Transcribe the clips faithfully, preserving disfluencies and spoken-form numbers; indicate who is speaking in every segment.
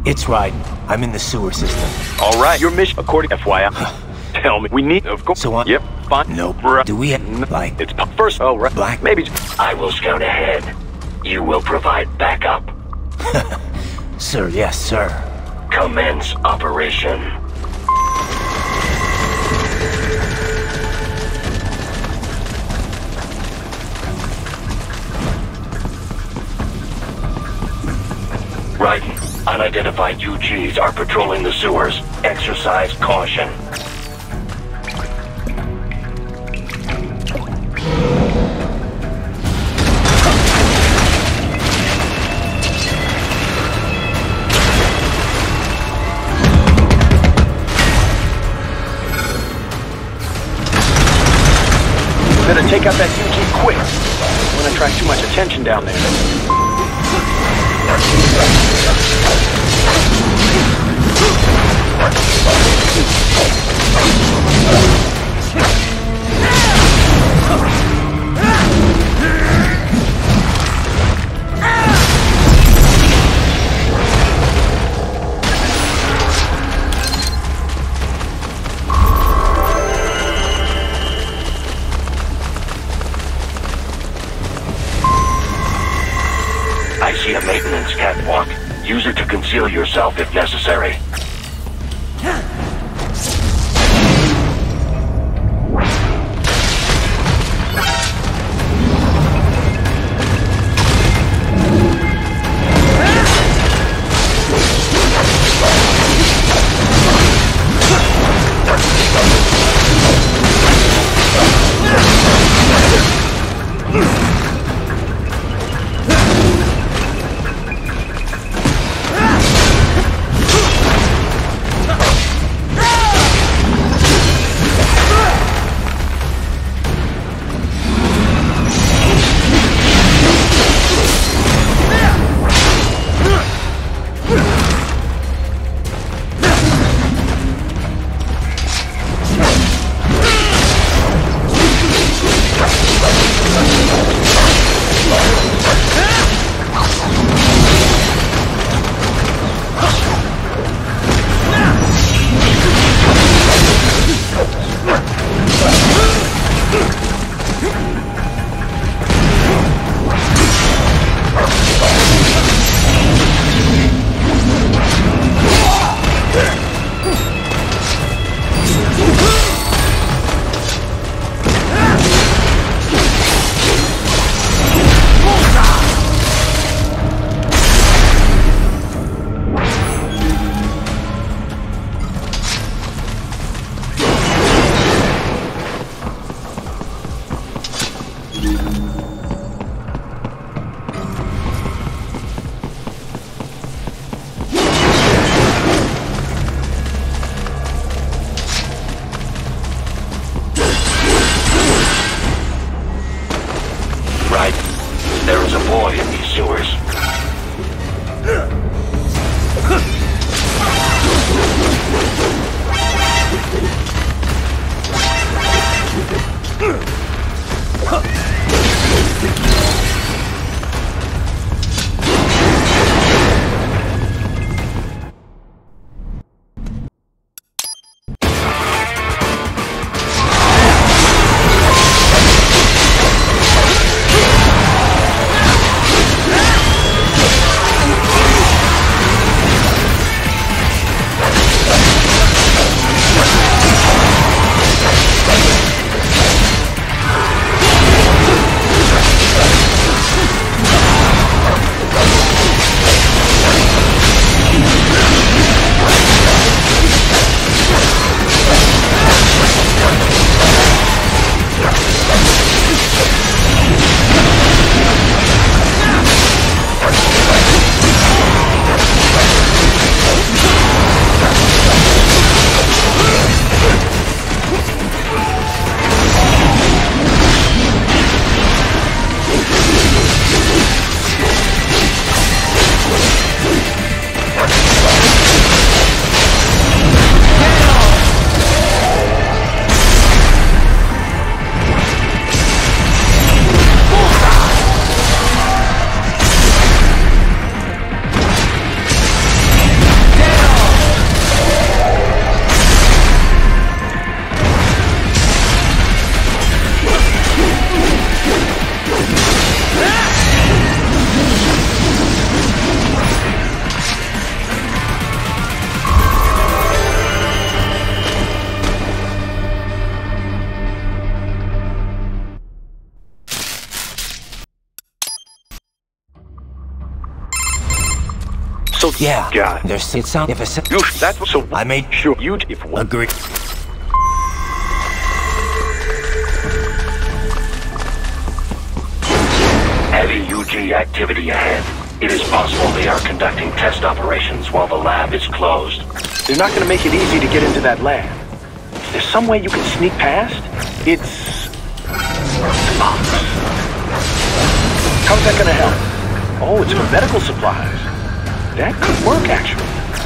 Speaker 1: It's right. I'm in the sewer system.
Speaker 2: All right, your mission, according to F Y I. Tell me, we need, of course.
Speaker 1: So what?
Speaker 2: Yep, fine.
Speaker 1: Nope.
Speaker 2: Bruh.
Speaker 1: Do we have, like...
Speaker 2: It's first, oh, right.
Speaker 1: Black?
Speaker 2: Maybe.
Speaker 3: I will scout ahead. You will provide backup.
Speaker 1: Sir, yes, sir.
Speaker 3: Commence operation. Right. Unidentified U Gs are patrolling the sewers. Exercise caution.
Speaker 2: Better take out that U G quick. Don't want to attract too much attention down there.
Speaker 3: I see a maintenance catwalk. Use it to conceal yourself if necessary. There is a void in these sewers.
Speaker 2: So
Speaker 1: Yeah.
Speaker 2: God.
Speaker 1: There's it sound if a se-
Speaker 2: You sh- that's what- so
Speaker 1: I made
Speaker 2: sure you if one.
Speaker 1: agree.
Speaker 3: Heavy U G activity ahead. It is possible they are conducting test operations while the lab is closed.
Speaker 2: They're not going to make it easy to get into that lab. Is there some way you can sneak past? It's... How's that going to help? Oh, it's for medical supplies. That could work, actually.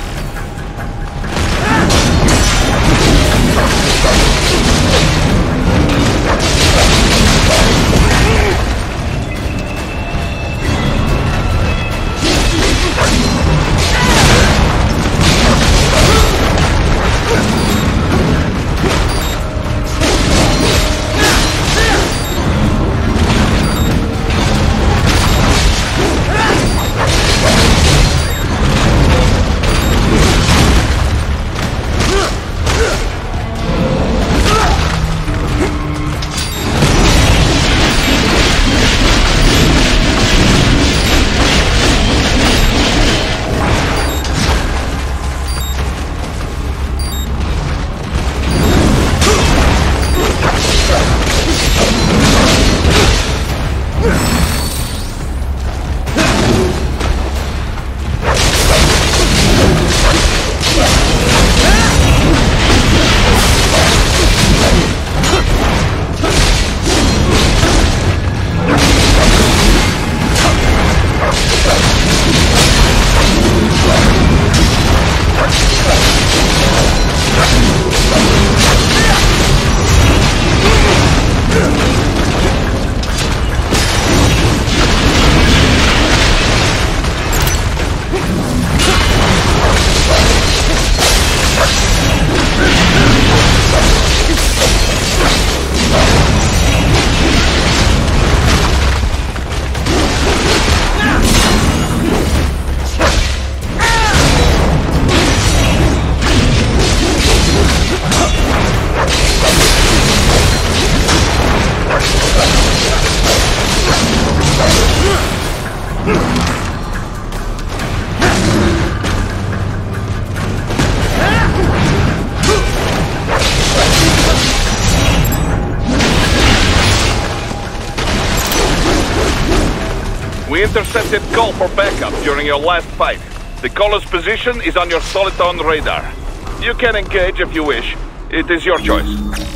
Speaker 4: We intercepted call for backup during your last fight. The caller's position is on your Soliton radar. You can engage if you wish. It is your choice.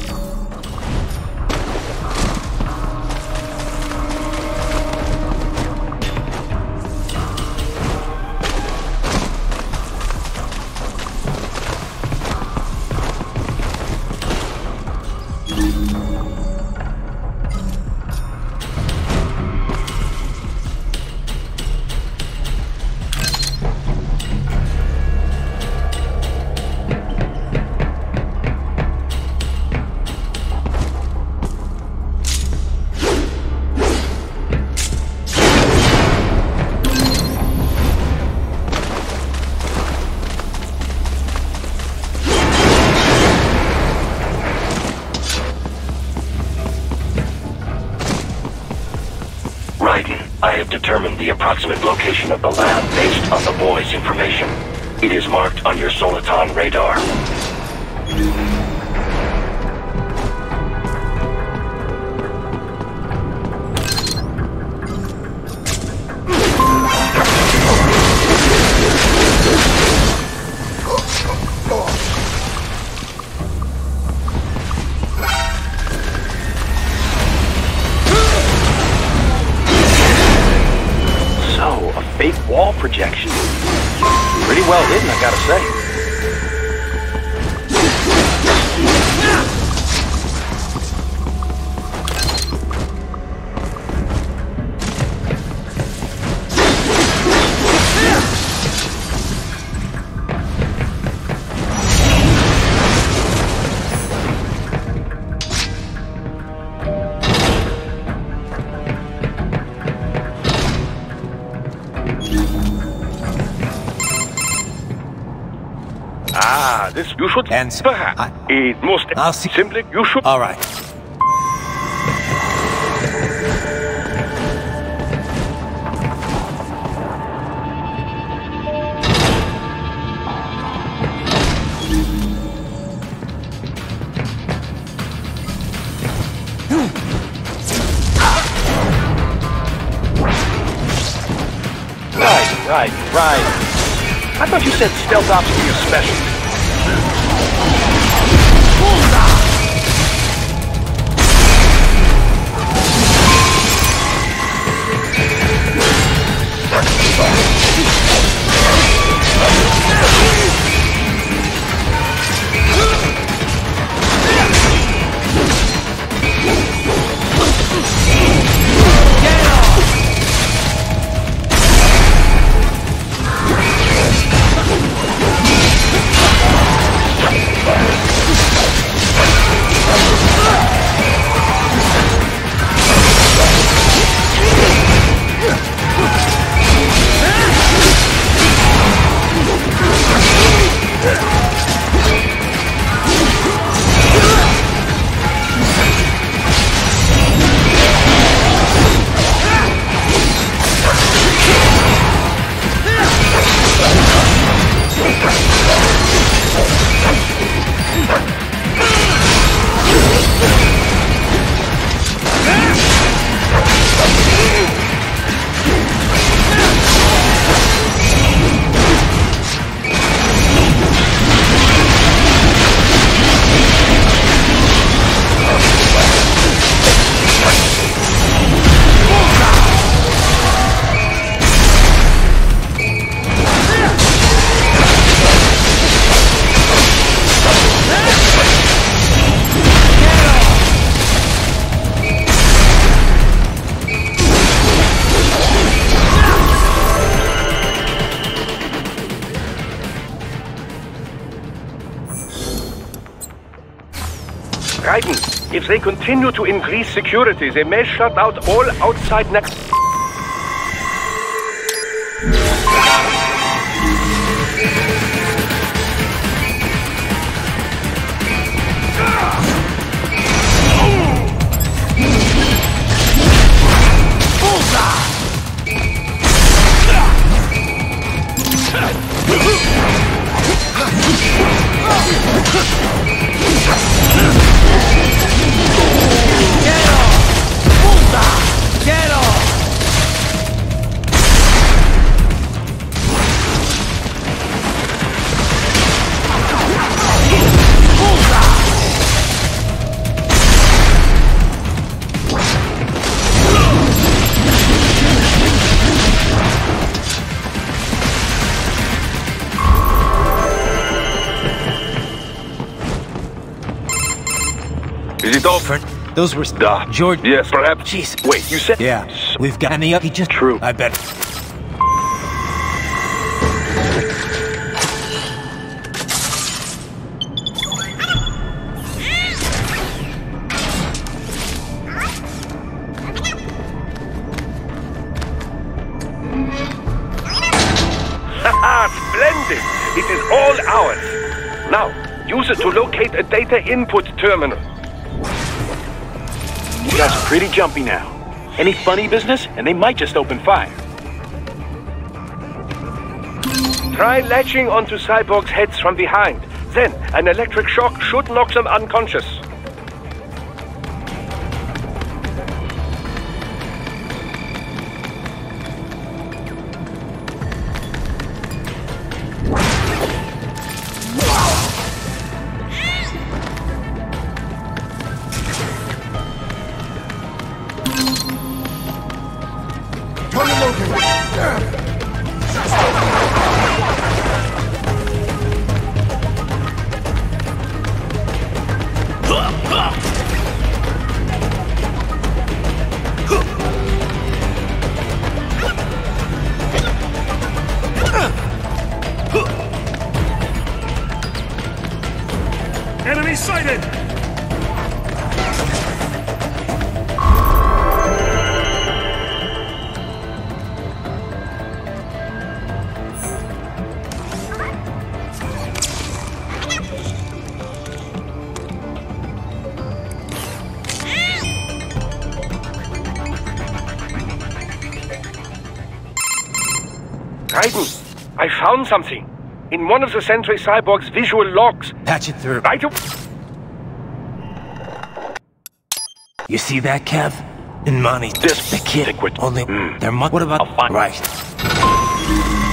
Speaker 3: I have determined the approximate location of the lab based on the boy's information. It is marked on your Soliton radar.
Speaker 2: Fake wall projection. Pretty well hidden, I gotta say. Ah, this you should
Speaker 1: And
Speaker 2: perhaps.
Speaker 1: I-
Speaker 2: It must
Speaker 1: I'll see-
Speaker 2: simply you should.
Speaker 1: All right.
Speaker 2: Right, right. I thought you said stealth ops were your specialty.
Speaker 5: Raiden, if they continue to increase security, they may shut out all outside next...
Speaker 4: Is it over?
Speaker 1: Those were...
Speaker 4: Duh.
Speaker 1: George...
Speaker 4: Yes, perhaps.
Speaker 1: Jeez.
Speaker 2: Wait, you said...
Speaker 1: Yeah, we've got any up. He just...
Speaker 2: True.
Speaker 1: I bet.
Speaker 5: Haha, splendid! It is all ours. Now, use it to locate a data input terminal.
Speaker 2: You guys are pretty jumpy now. Any funny business, and they might just open fire.
Speaker 5: Try latching onto Cyborg's heads from behind. Then, an electric shock should knock them unconscious.
Speaker 6: Enemy sighted!
Speaker 5: Raiden, I found something. In one of the Sentry Cyborg's visual logs.
Speaker 1: Patch it through.
Speaker 5: Right.
Speaker 1: You see that, Kev? In Monty,
Speaker 2: This
Speaker 1: the kid.
Speaker 2: liquid.
Speaker 1: Only
Speaker 2: Mm.
Speaker 1: they're mu- What about?
Speaker 2: I'll find-
Speaker 1: Right.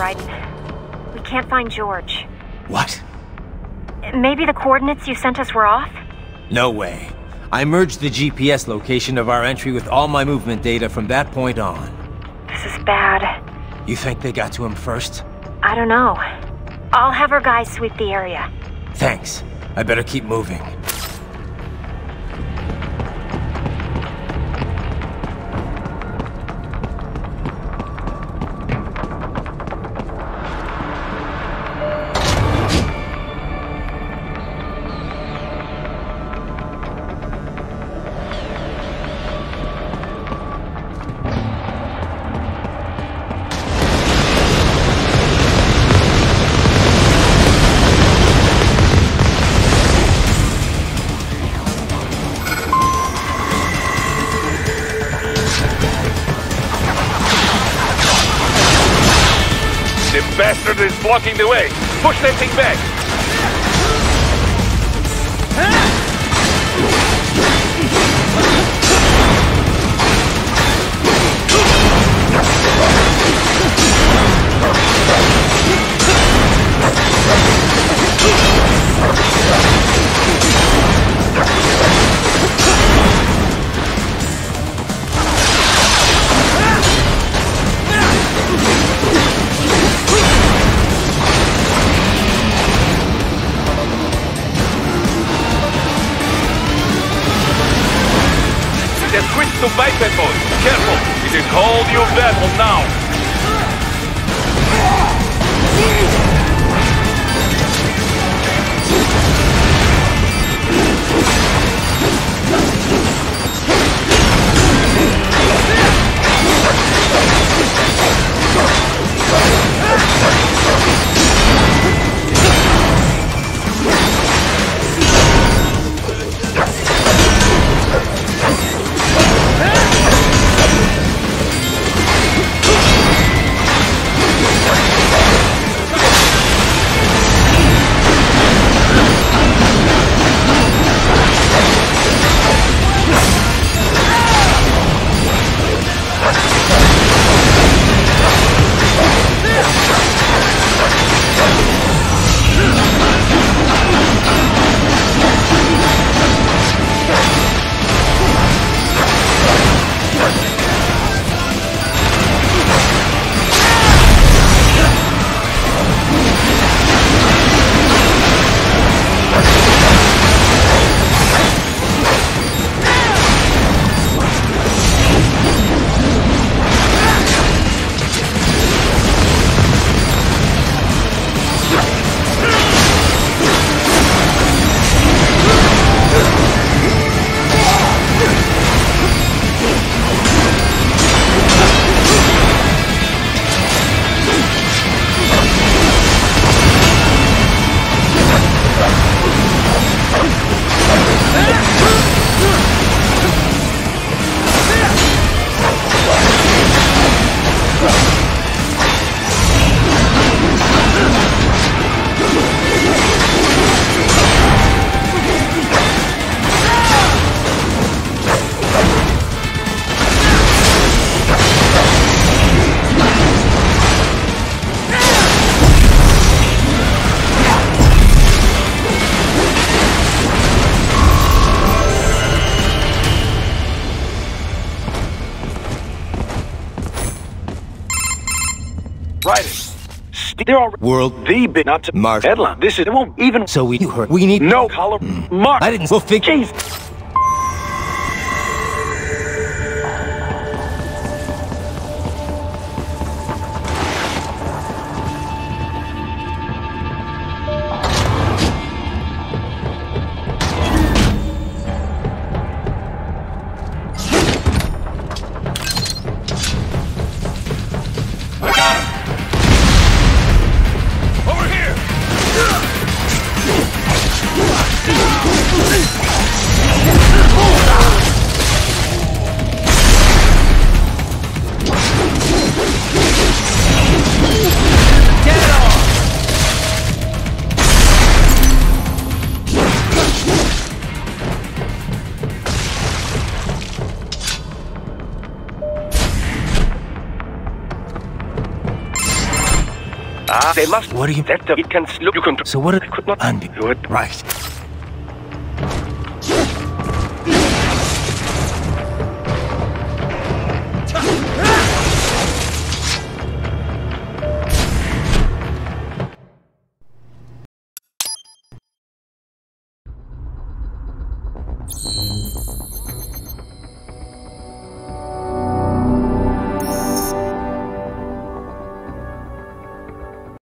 Speaker 6: Raiden. We can't find George.
Speaker 1: What?
Speaker 6: Maybe the coordinates you sent us were off?
Speaker 1: No way. I merged the G P S location of our entry with all my movement data from that point on.
Speaker 6: This is bad.
Speaker 1: You think they got to him first?
Speaker 6: I don't know. I'll have our guys sweep the area.
Speaker 1: Thanks. I better keep moving.
Speaker 4: Bastard is blocking the way. Push that thing back. To biped mode. Careful, it is whole new battle now.
Speaker 2: There are
Speaker 1: World
Speaker 2: the big not to
Speaker 1: Mark
Speaker 2: headline. This is it won't even
Speaker 1: So we you heard we need
Speaker 2: no color mark.
Speaker 1: I didn't we'll figure
Speaker 2: Jeez.
Speaker 4: Over here!
Speaker 5: Ah, they must.
Speaker 1: What do you-
Speaker 5: That the, it can look. You can.
Speaker 1: So what?
Speaker 5: I could not.
Speaker 1: Undo.
Speaker 5: You would-
Speaker 1: Right.